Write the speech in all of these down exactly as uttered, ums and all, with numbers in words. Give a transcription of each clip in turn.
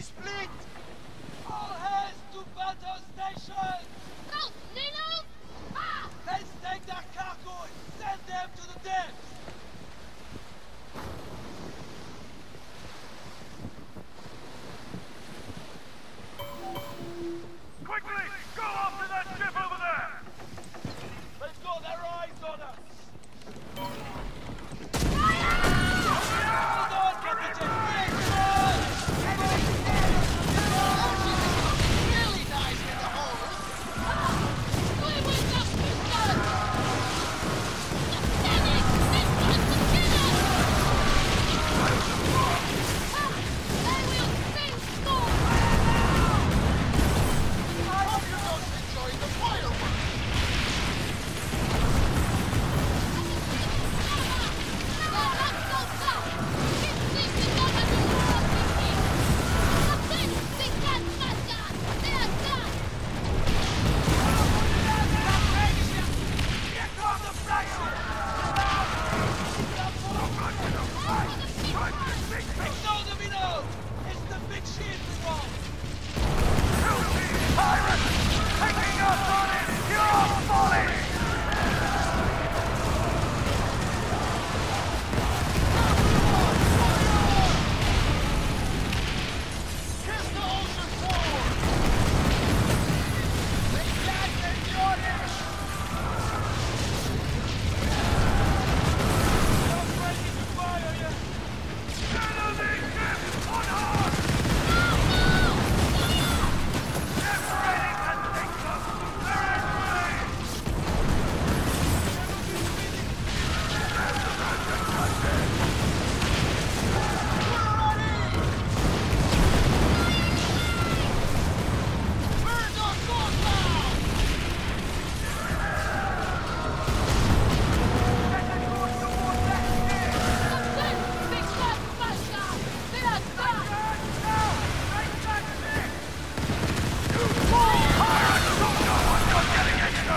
split! All hands to battle stations! Go, Nino! Ah! Let's take their cargo and send them to the depths! Quickly! Go after that ship over there! They've got their eyes on us! Hold on, Captain! Really nice with the hole! We will not be done! Pathetic! This one's the killer! They will sing storm! I hope you don't enjoy the fireworks! They're not so tough! Keep thinking of it in your own thinking! Nothing! They can't smash us! They are done! Here comes the flagship! No, Domino! It's the big ship we want! Pirates! Taking us on it! You're folly! Kiss the ocean forward! They can't endure it! Don't break into fire yet! Enemy ship on hard! Separating and take us to their entry! Burn our compound! Nothing! They can't smash us! They are done! Pirates don't know what you're getting into!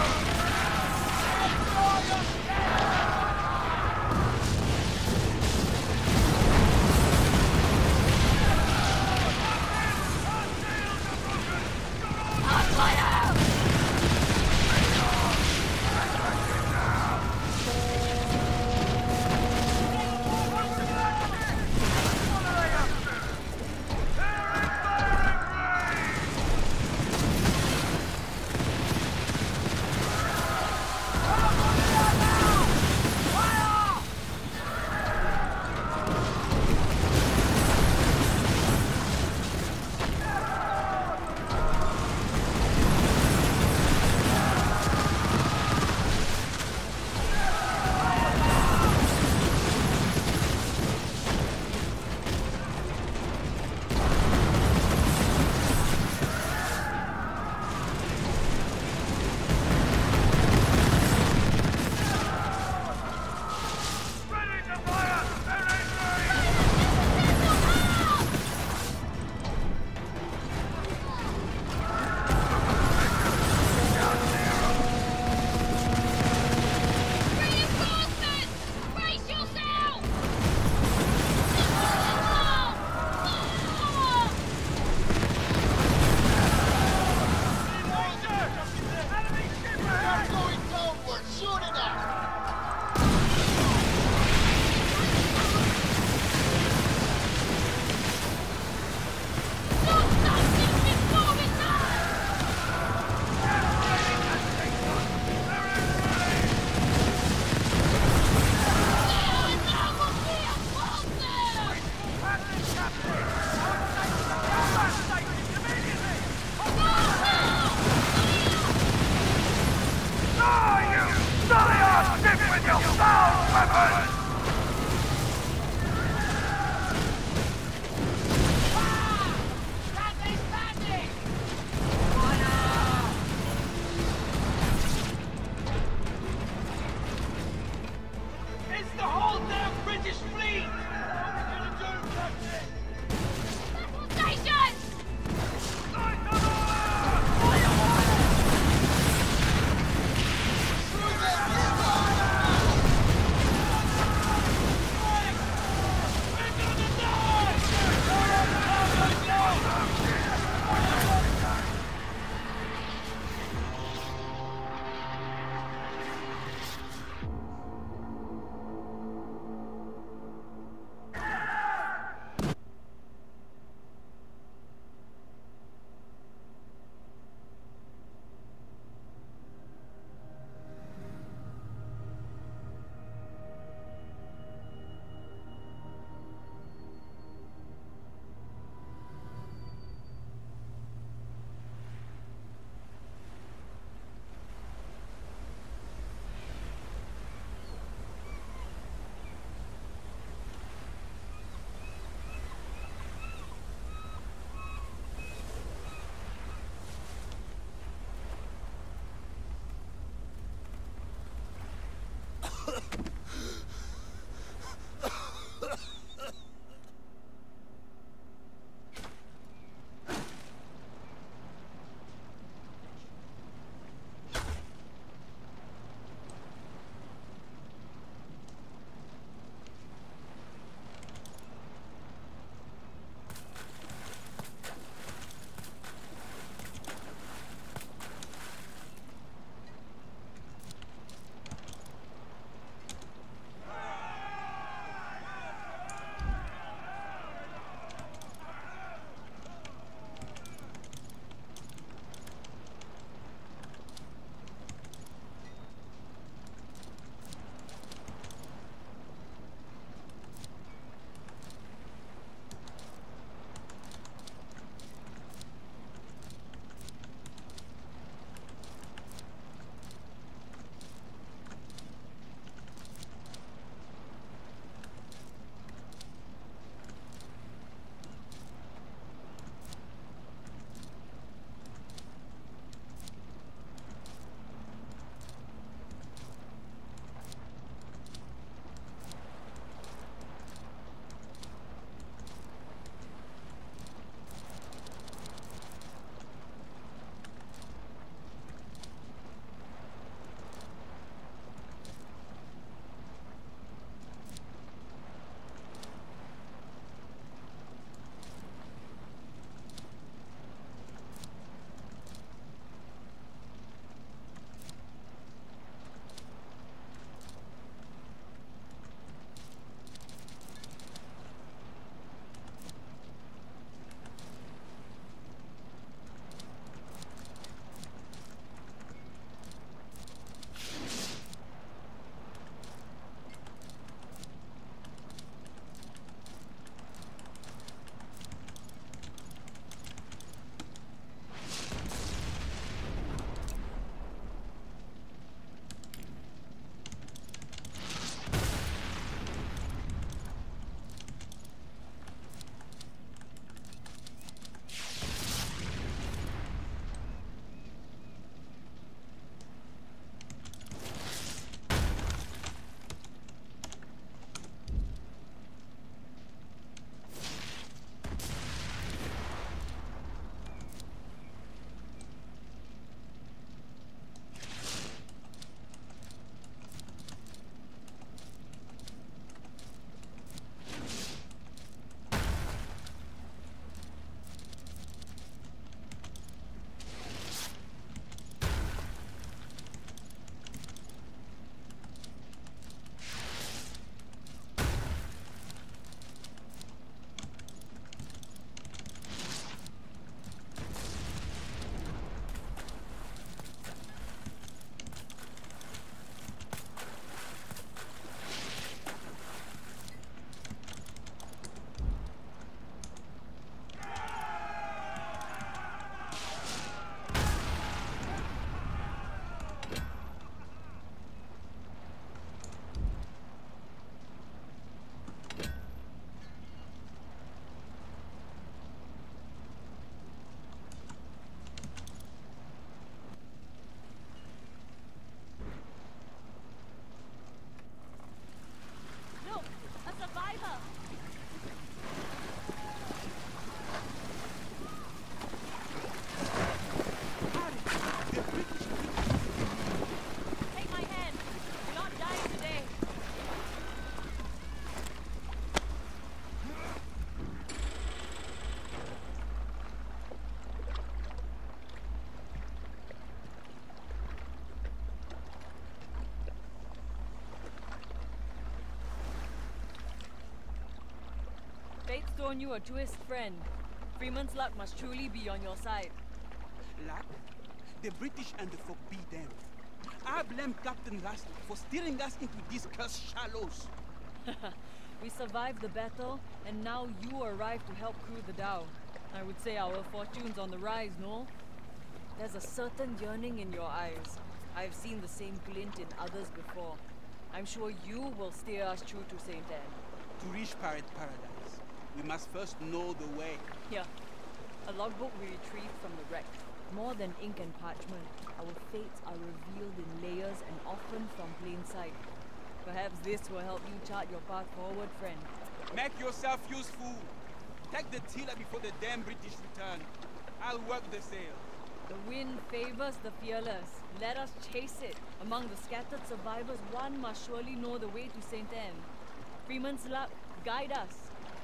fate's thrown you a twist, friend. Freeman's luck must truly be on your side. Luck? The British and the folk be them. I blame Captain Lastly for steering us into these cursed shallows. We survived the battle, and now you arrived to help crew the dhow. I would say our fortune's on the rise, no? There's a certain yearning in your eyes. I've seen the same glint in others before. I'm sure you will steer us true to Saint Anne. To reach Pirate Paradise, we must first know the way. Here, a logbook we retrieved from the wreck. More than ink and parchment, our fates are revealed in layers and often from plain sight. Perhaps this will help you chart your path forward, friend. Make yourself useful. Take the tiller before the damn British return. I'll work the sail. The wind favors the fearless. Let us chase it. Among the scattered survivors, one must surely know the way to Saint Anne. Freeman's luck, guide us.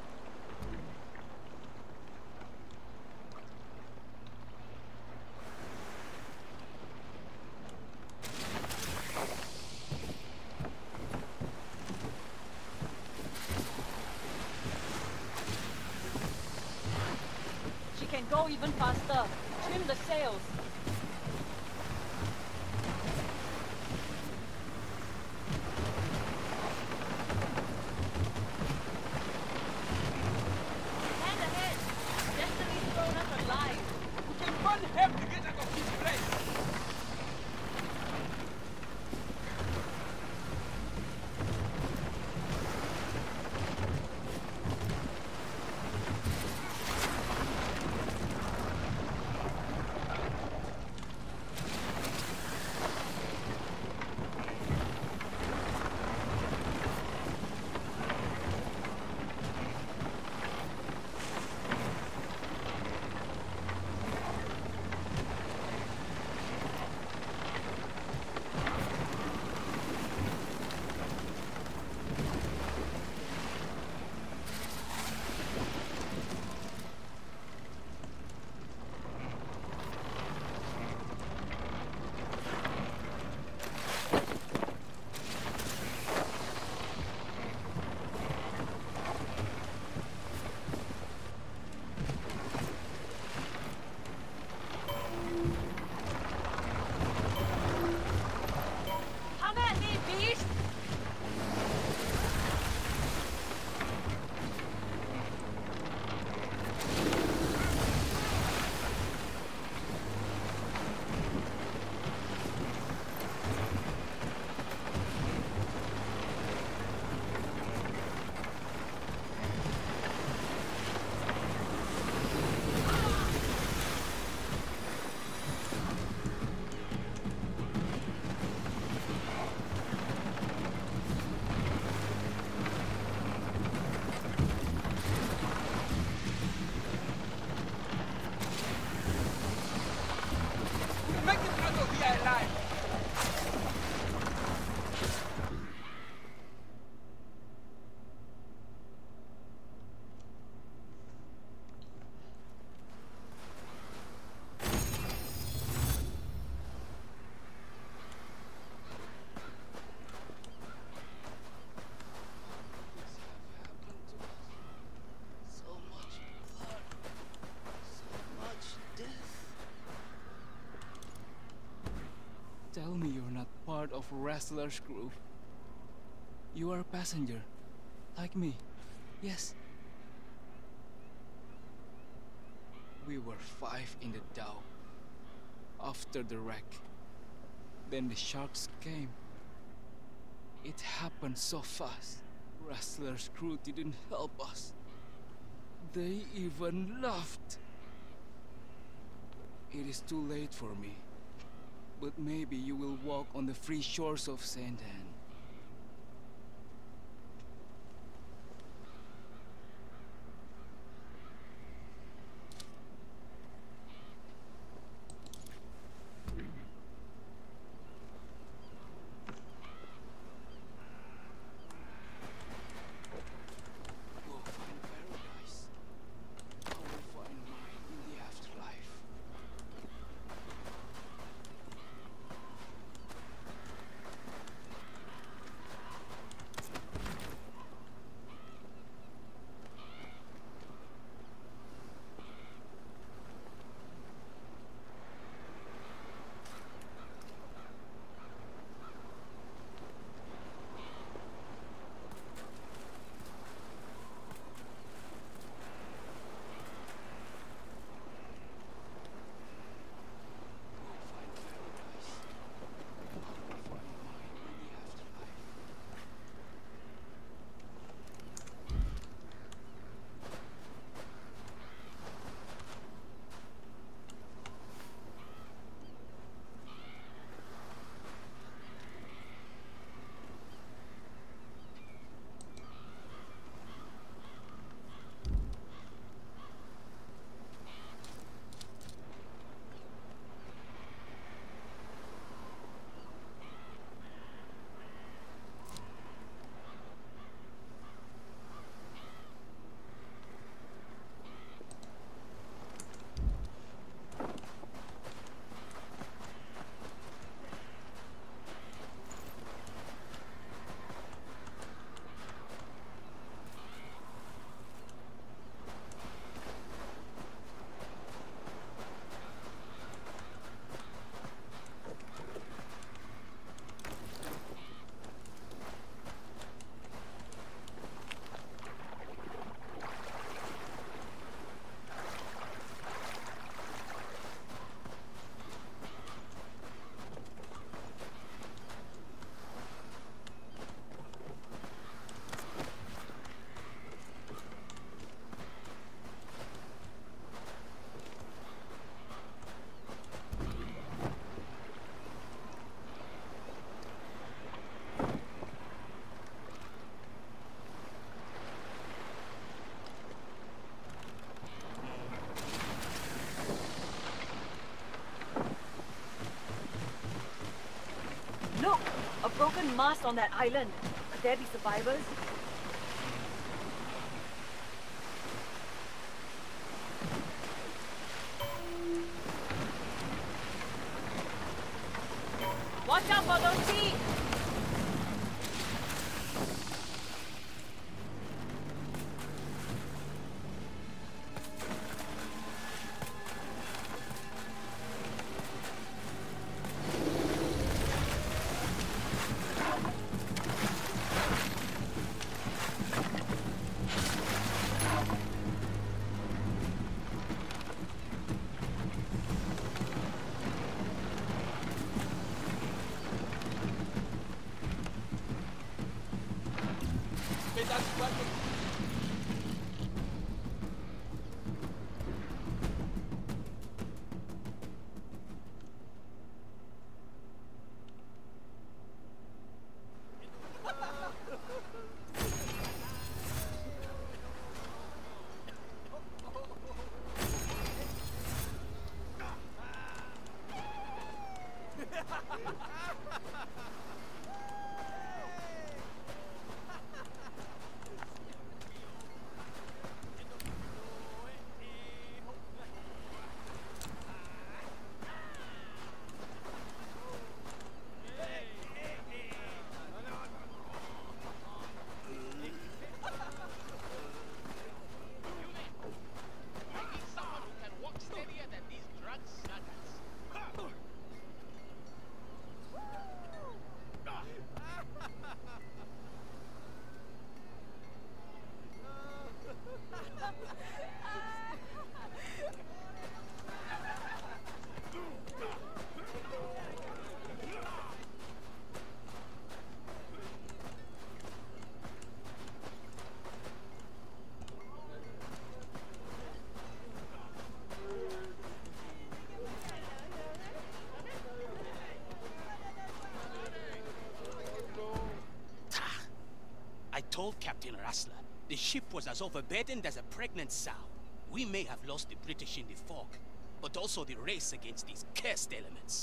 She can go even faster. Trim the sails. Hand ahead. Destiny's thrown us alive. We can run help to get out of this place. Make it out of here alive. Tell me you're not part of Wrestler's crew. You are a passenger, like me. Yes. We were five in the dhow. After the wreck. Then the sharks came. It happened so fast. Wrestler's crew didn't help us. They even laughed. It is too late for me. But maybe you will walk on the free shores of Saint Anne. You will find paradise. I will find mine in the afterlife. many masts on that island? Could there be survivors? Watch out for those teeth! I told Captain Rassler the ship was as overburdened as a pregnant sow. We may have lost the British in the fog, but also the race against these cursed elements.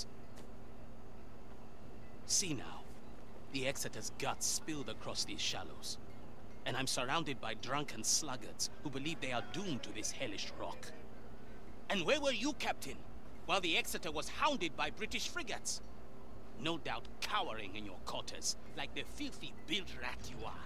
See now, the Exeter's guts spilled across these shallows, and I'm surrounded by drunken sluggards who believe they are doomed to this hellish rock. And where were you, Captain, while the Exeter was hounded by British frigates? No doubt cowering in your quarters, like the filthy bilge rat you are.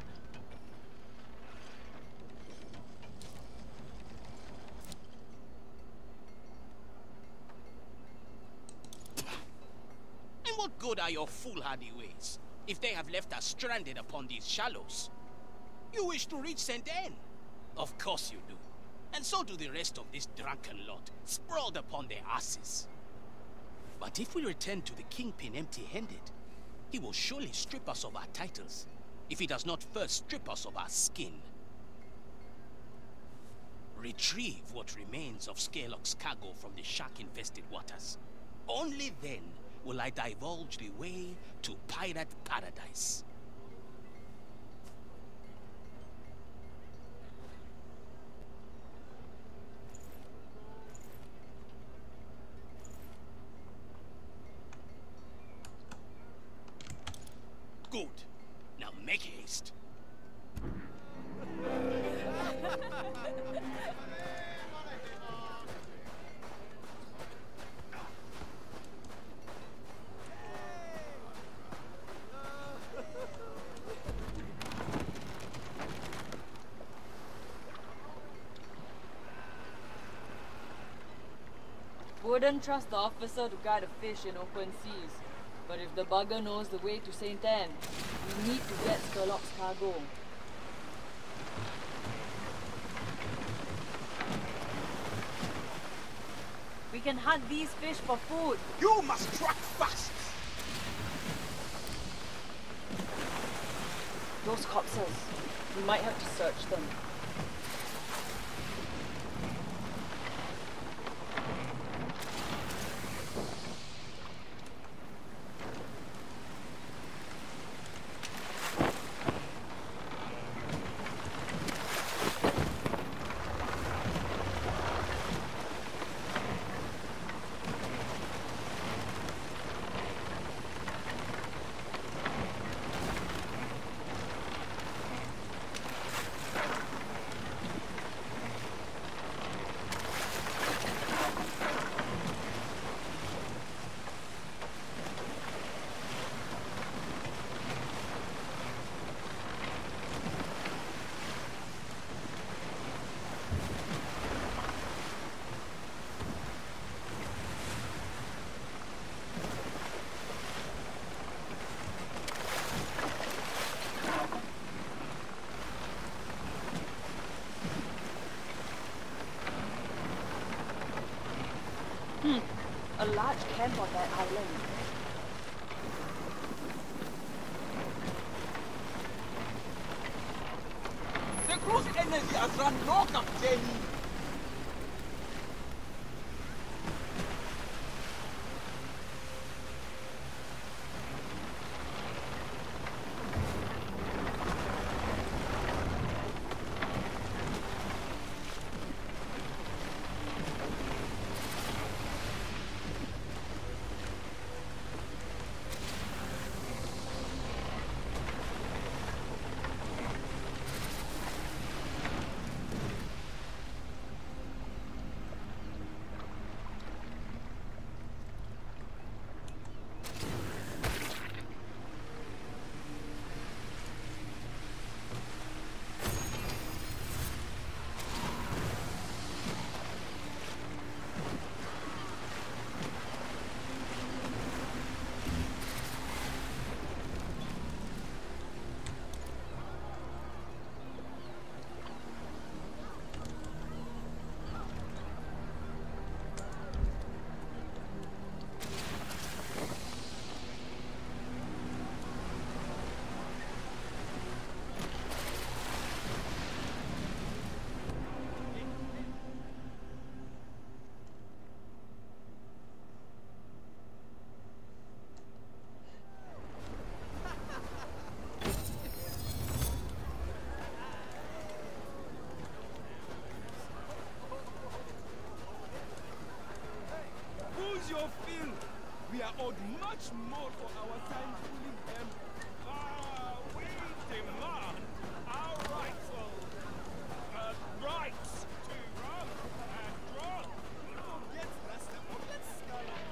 And what good are your foolhardy ways, if they have left us stranded upon these shallows? You wish to reach Saint Anne? Of course you do. And so do the rest of this drunken lot, sprawled upon their asses. But if we return to the Kingpin empty-handed, he will surely strip us of our titles, if he does not first strip us of our skin. Retrieve what remains of Skylock's cargo from the shark-infested waters. Only then will I divulge the way to pirate paradise. Good. Now make haste. Wouldn't trust the officer to guide a fish in open seas. But if the bugger knows the way to Saint Anne, we need to get Skylock's cargo. We can hunt these fish for food. You must track fast! Those corpses. We might have to search them. A large camp on that island. The cruise energy has run low, Captain. Your fill. We are owed much more for our time fooling them. Ah, we demand our rights. Uh, rights to run and run. Forget Rasta. Forget Scarlet.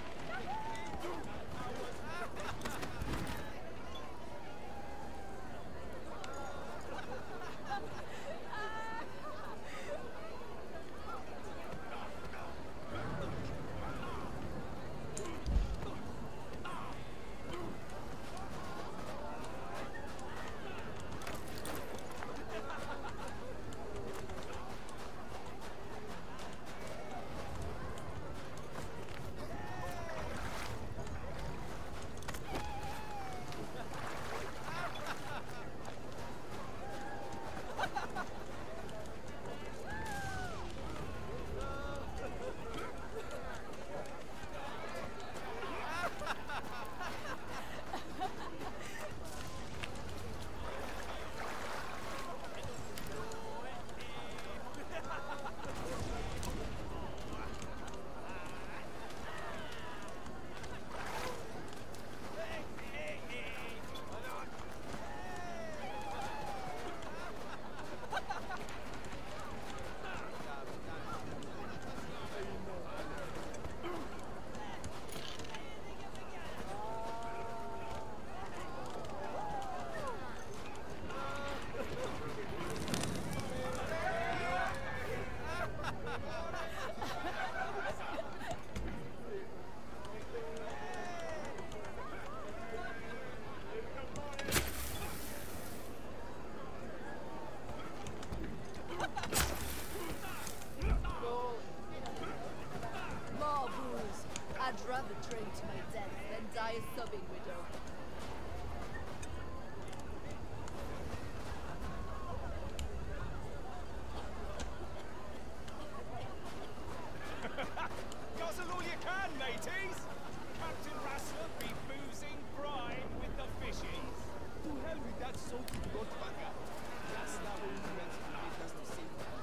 I'd rather train to my death than die a sobbing widow. Guzzle all you can, mateys! Captain Rassler be boozing brine with the fishies. To hell with that salty goat bugger. Rassler only meant to make us to save them.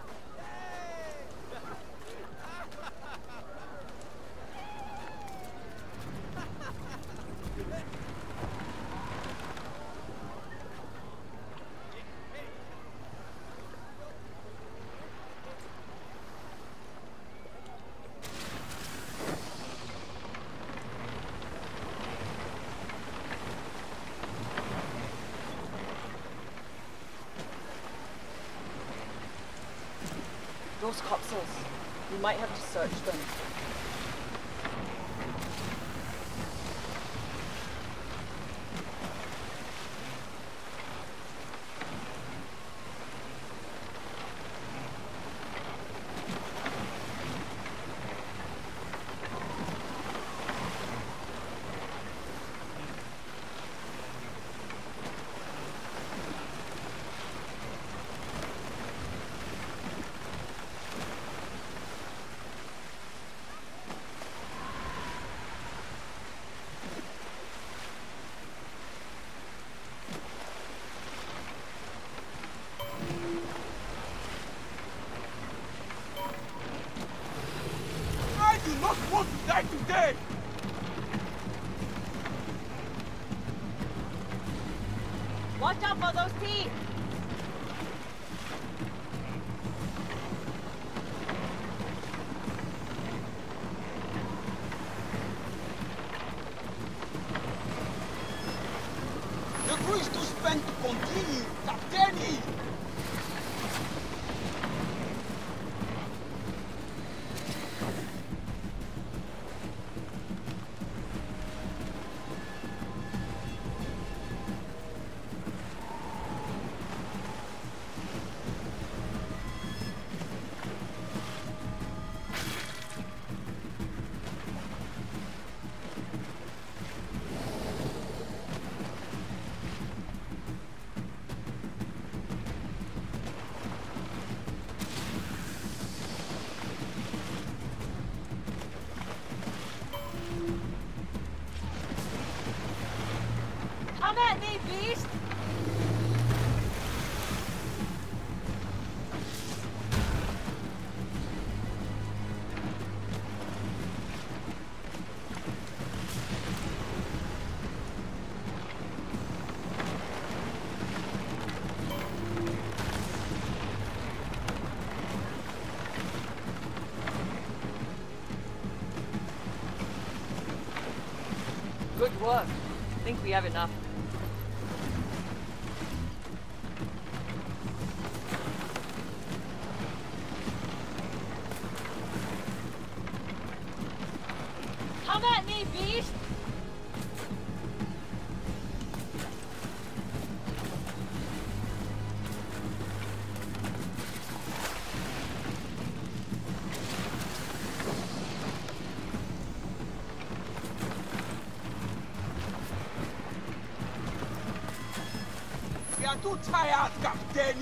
Those capsules. We might have to search them. not want to die today! Watch out for those teeth! The crew is too spent to continue, Captain! Come at me, beast! Good work. I think we have enough. Come at me, beast! We are too tired, Captain!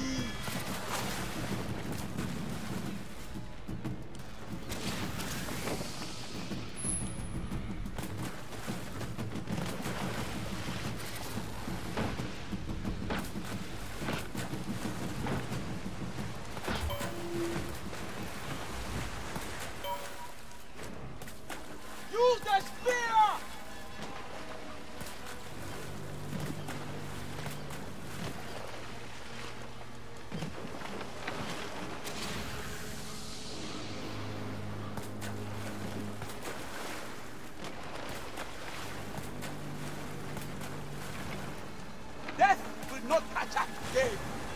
Use the spear! Death will not catch us today!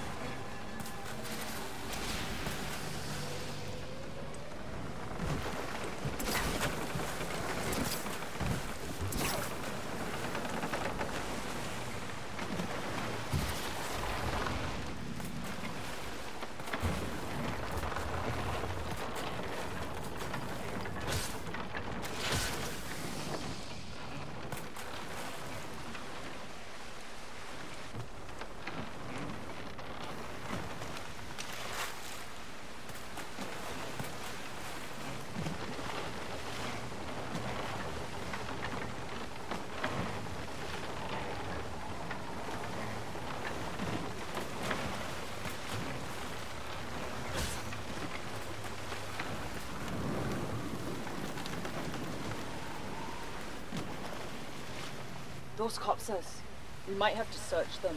Those corpses. We might have to search them.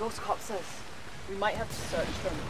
Those corpses. We might have to search them.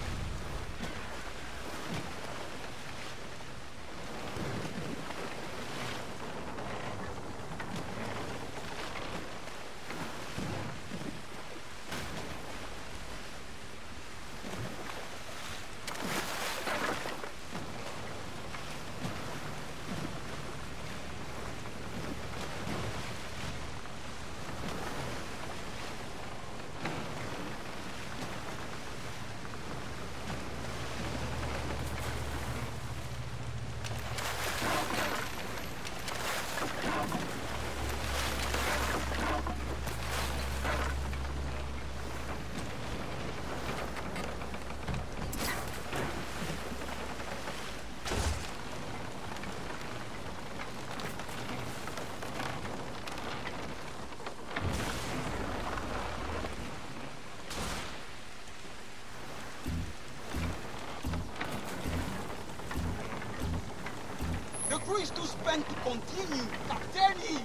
The crew is too spent to continue, Captain!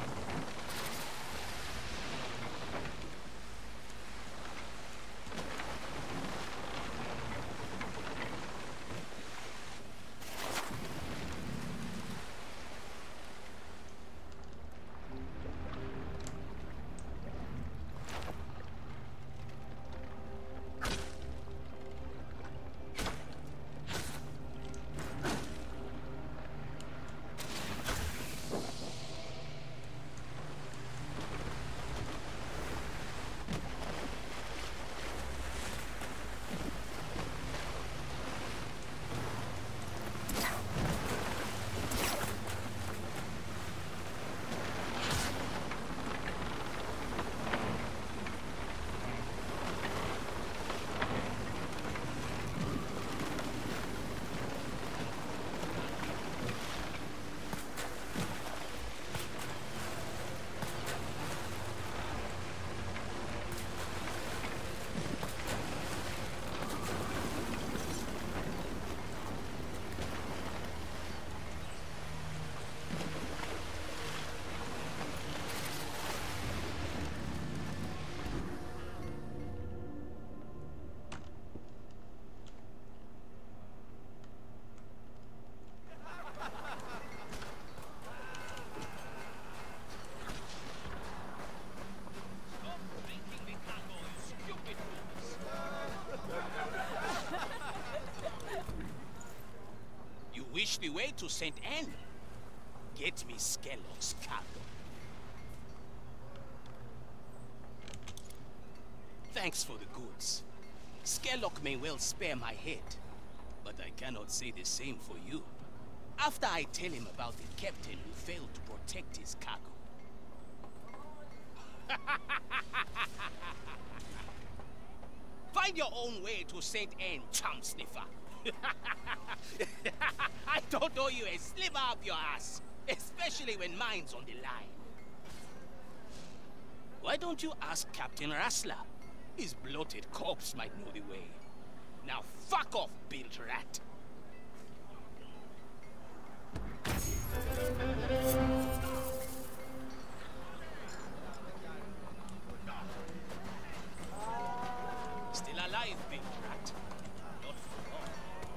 Wish the way to Saint Anne. Get me Skellock's cargo. Thanks for the goods. Skellock may well spare my head, but I cannot say the same for you. After I tell him about the captain who failed to protect his cargo. Find your own way to Saint Anne, chum sniffer. I don't owe you a sliver up your ass, especially when mine's on the line. Why don't you ask Captain Rassler? His bloated corpse might know the way. Now fuck off, built rat. Still alive, built rat. Not for long.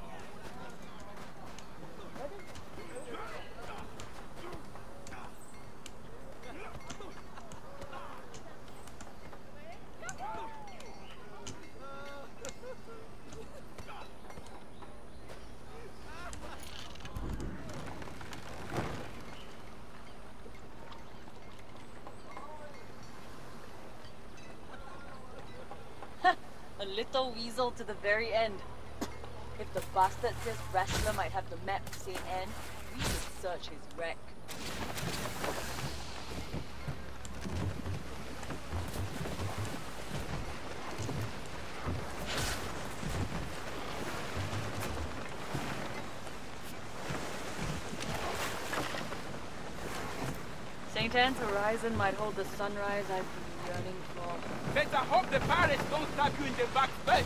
A little weasel to the very end. If the bastard says Rassler might have the map to Saint Anne, we should search his wreck. Saint Anne's horizon might hold the sunrise I've been yearning for. Better hope the pirates don't stab you in the back first.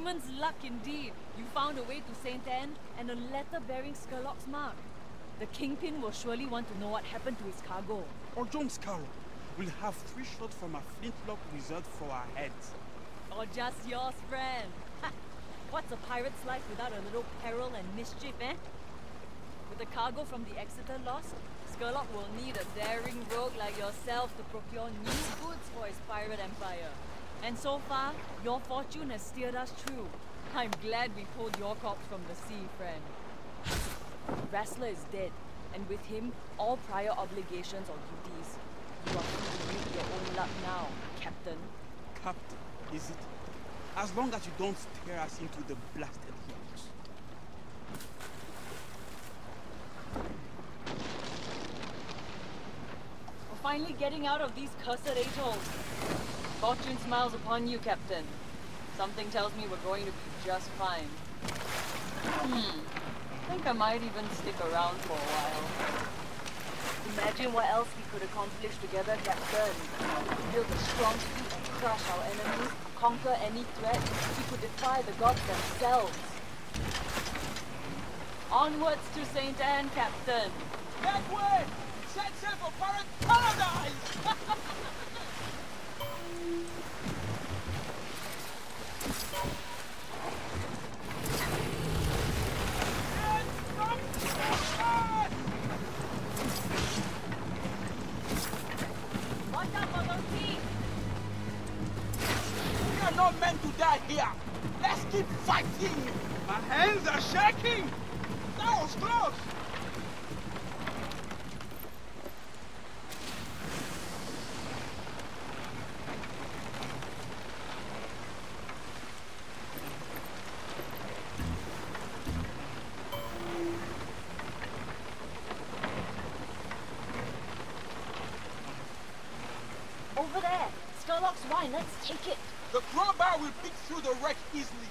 Woman's luck indeed. You found a way to Saint Anne and a letter bearing Skurlock's mark. The Kingpin will surely want to know what happened to his cargo. Or John Scarrow. We'll have three shots from a flintlock reserved for our heads. Or just yours, friend. Ha! What's a pirate's life without a little peril and mischief, eh? With the cargo from the Exeter lost, Skurlock will need a daring rogue like yourself to procure new goods for his pirate empire. And so far, your fortune has steered us true. I'm glad we pulled your corpse from the sea, friend. Wrestler is dead, and with him, all prior obligations or duties. You are free to make your own luck now, Captain. Captain, is it? As long as you don't steer us into the blasted hills. We're finally getting out of these cursed atolls. Fortune smiles upon you, Captain. Something tells me we're going to be just fine. Hmm. I think I might even stick around for a while. Imagine what else we could accomplish together, Captain. We could build a strong fleet and crush our enemies, conquer any threat. We could defy the gods themselves. Onwards to Saint Anne, Captain. That way! Set sail for pirate paradise! Watch out for those teeth! We are not meant to die here! Let's keep fighting! My hands are shaking! That was close! Over there! Skurlock's wine, let's take it! The crowbar will pick through the wreck easily.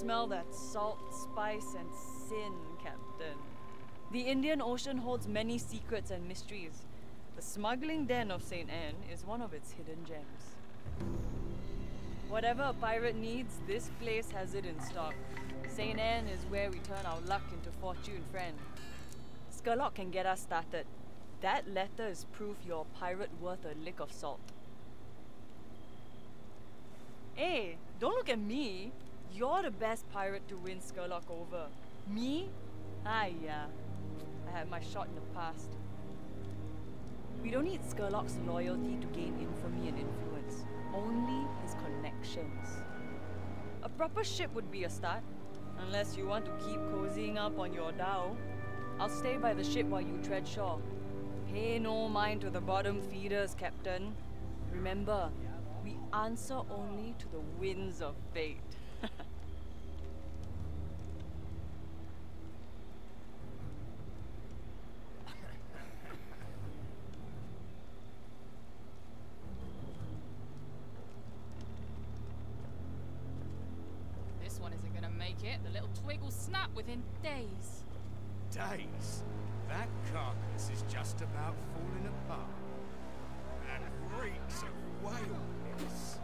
smell that salt, spice, and sin, Captain. The Indian Ocean holds many secrets and mysteries. The smuggling den of Saint Anne is one of its hidden gems. Whatever a pirate needs, this place has it in stock. Saint Anne is where we turn our luck into fortune, friend. Skurlock can get us started. That letter is proof you're a pirate worth a lick of salt. Hey, don't look at me. You're the best pirate to win Skurlock over. Me? Ah, yeah. I had my shot in the past. We don't need Skurlock's loyalty to gain infamy and influence. Only his connections. A proper ship would be a start. Unless you want to keep cozying up on your dhow. I'll stay by the ship while you tread shore. Pay no mind to the bottom feeders, Captain. Remember, we answer only to the winds of fate. This one isn't gonna make it. The little twig will snap within days. Days? That carcass is just about falling apart. And reeks of whale piss.